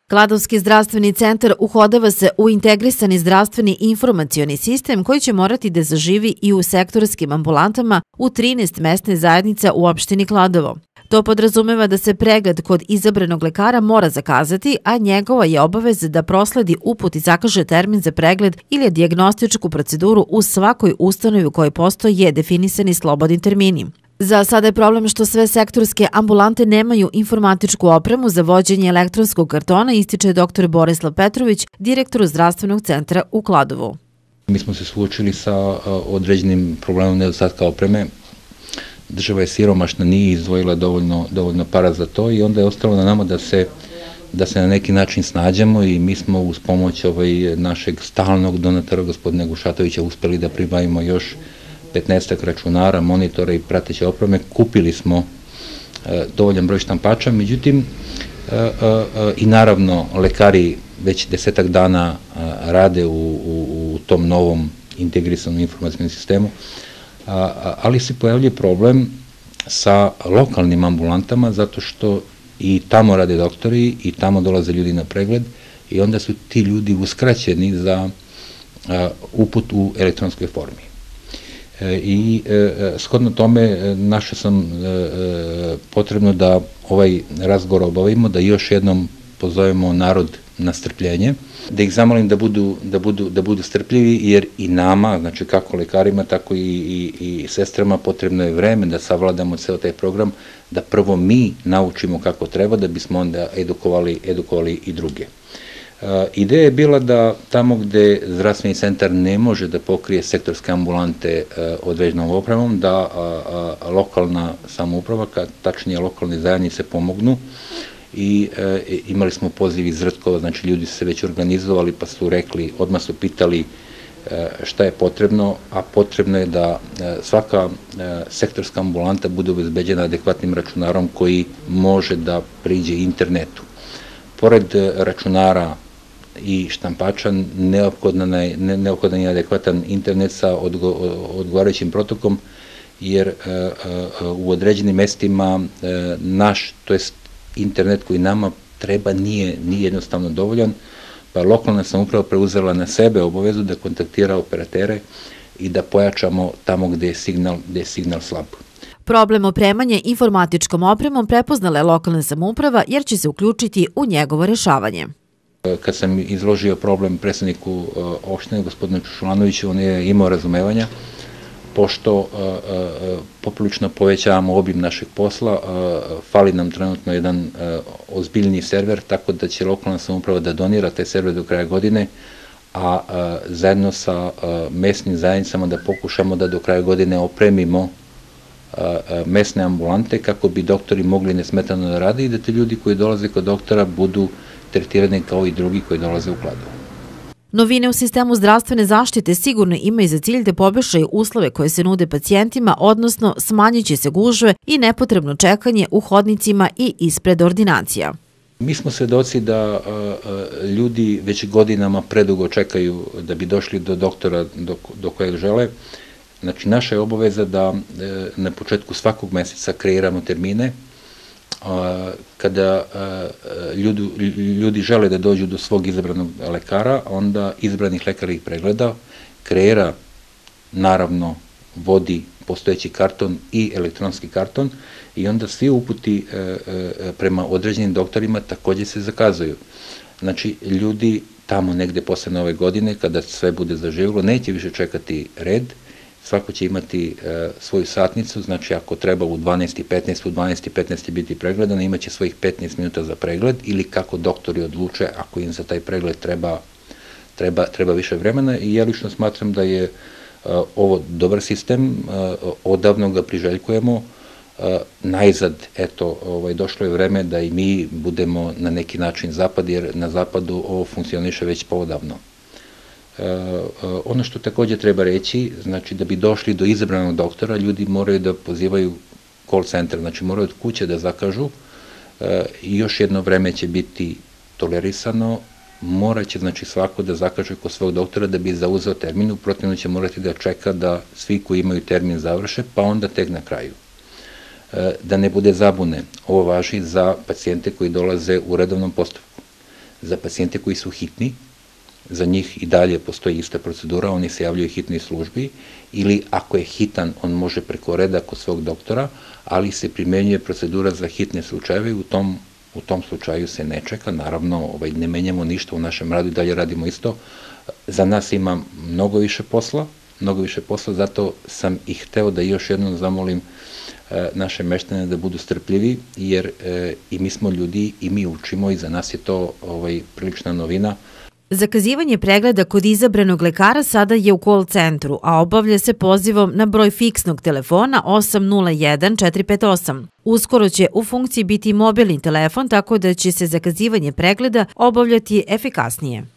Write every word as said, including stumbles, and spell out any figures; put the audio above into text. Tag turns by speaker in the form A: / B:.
A: Kladovski zdravstveni centar uhodava se u integrisani zdravstveni informacioni sistem koji će morati da zaživi i u sektorskim ambulantama u trinaest mesne zajednice u opštini Kladovo. To podrazumeva da se pregled kod izabranog lekara mora zakazati, a njegova je obaveza da prosledi uput i zakaže termin za pregled ili dijagnostičku proceduru u svakoj ustanovi u kojoj postoje definisani slobodni termini. Za sada je problem što sve sektorske ambulante nemaju informatičku opremu za vođenje elektronskog kartona, ističe doktor Borislav Petrović, direktor zdravstvenog centra u Kladovu.
B: Mi smo se suočili sa određenim problemom nedostatka opreme. Država je siromašna, nije izdvojila dovoljno, dovoljno para za to i onda je ostalo na nama da se, da se na neki način snađemo i mi smo uz pomoć ovaj, našeg stalnog donatora, gospodina Gušatovića, uspeli da pribavimo još petnaestak računara, monitora i prateće opreme. Kupili smo e, dovoljan broj štampača, međutim e, e, i naravno lekari već desetak dana e, rade u, u, u tom novom integrisanom informacijskom sistemu, a, ali se pojavljuje problem sa lokalnim ambulantama zato što i tamo rade doktori i tamo dolaze ljudi na pregled i onda su ti ljudi uskraćeni za a, uput u elektronskoj formi. I shodno tome našao sam potrebno da ovaj razgovor obavimo, da još jednom pozovemo narod na strpljenje, da ih zamolim da budu, da budu, da budu strpljivi, jer i nama, znači kako lekarima, tako i, i, i sestrama, potrebno je vreme da savladamo ceo taj program, da prvo mi naučimo kako treba, da bismo onda edukovali, edukovali i druge. Ideja je bila da tamo gde zdravstveni centar ne može da pokrije sektorske ambulante određenom opremom, da lokalna samouprava, tačnije lokalne zajednice pomognu i imali smo poziv iz Rtkova, znači ljudi su se već organizovali pa su rekli, odmah su pitali šta je potrebno, a potrebno je da svaka sektorska ambulanta bude obezbeđena adekvatnim računarom koji može da priđe internetu. Pored računara i štampača neophodan je adekvatan internet sa odgovarajućim protokom, jer u određenim mestima naš, to jest internet koji nama treba, nije jednostavno dovoljan, pa lokalna samouprava preuzela na sebe obavezu da kontaktira operatere i da pojačamo tamo gde je signal slab.
A: Problem opremanja informatičkom opremom prepoznala je lokalna samouprava jer će se uključiti u njegovo rešavanje.
B: Kad sam izložio problem predsedniku opštine, gospodinu Čušulanoviću, on je imao razumevanja, pošto poprilično povećavamo obim našeg posla, fali nam trenutno jedan ozbiljni server, tako da će lokalna samouprava da donira te server do kraja godine, a zajedno sa mesnim zajednicama da pokušamo da do kraja godine opremimo mesne ambulante kako bi doktori mogli nesmetano da rade i da te ljudi koji dolaze kod doktora budu tretirani kao i drugi koji dolaze u Kladovo.
A: Novine u sistemu zdravstvene zaštite sigurno imaju za cilj da poboljšaju uslove koje se nude pacijentima, odnosno smanjit će se gužve i nepotrebno čekanje u hodnicima i ispred ordinacija.
B: Mi smo svedoci da ljudi već godinama predugo čekaju da bi došli do doktora do kojeg žele. Znači, naša je obaveza da na početku svakog meseca kreiramo termine. Kada ljudi žele da dođu do svog izabranog lekara, onda izbranih lekara ih pregleda, kreira, naravno, vodi postojeći karton i elektronski karton i onda svi uputi prema određenim doktorima takođe se zakazuju. Znači, ljudi tamo negde posle nove godine, kada sve bude zaživilo, neće više čekati red, svako će imati svoju satnicu, znači ako treba u dvanaest i petnaest, u dvanaest i petnaest će biti pregledan, imaće svojih petnaest minuta za pregled ili kako doktori odluče ako im za taj pregled treba više vremena i ja lično smatram da je ovo dobar sistem, odavno ga priželjkujemo, najzad, eto, došlo je vreme da i mi budemo na neki način zapad, jer na zapadu ovo funkcioniše već poodavno. Ono što takođe treba reći, znači da bi došli do izabranog doktora, ljudi moraju da pozivaju call center, znači moraju od kuće da zakažu i još jedno vreme će biti tolerisano, morat će znači svako da zakaže kod svog doktora da bi zauzeo termin, u protivnom će morati da čeka da svi koji imaju termin završe, pa onda tek na kraju. Da ne bude zabune, ovo važi za pacijente koji dolaze u redovnom postupku. Za pacijente koji su hitni, za njih i dalje postoji ista procedura, oni se javljaju hitnoj službi ili ako je hitan, on može preko reda kod svog doktora, ali se primenjuje procedura za hitne slučajeve i u tom, u tom slučaju se ne čeka. Naravno, ovaj, ne menjamo ništa u našem radu i dalje radimo isto. Za nas ima mnogo više posla, mnogo više posla, zato sam i hteo da još jednom zamolim e, naše meštane da budu strpljivi, jer e, i mi smo ljudi i mi učimo i za nas je to ovaj, prilična novina.
A: Zakazivanje pregleda kod izabranog lekara sada je u call centru, a obavlja se pozivom na broj fiksnog telefona osam nula jedan četiri pet osam. Uskoro će u funkciji biti mobilni telefon, tako da će se zakazivanje pregleda obavljati efikasnije.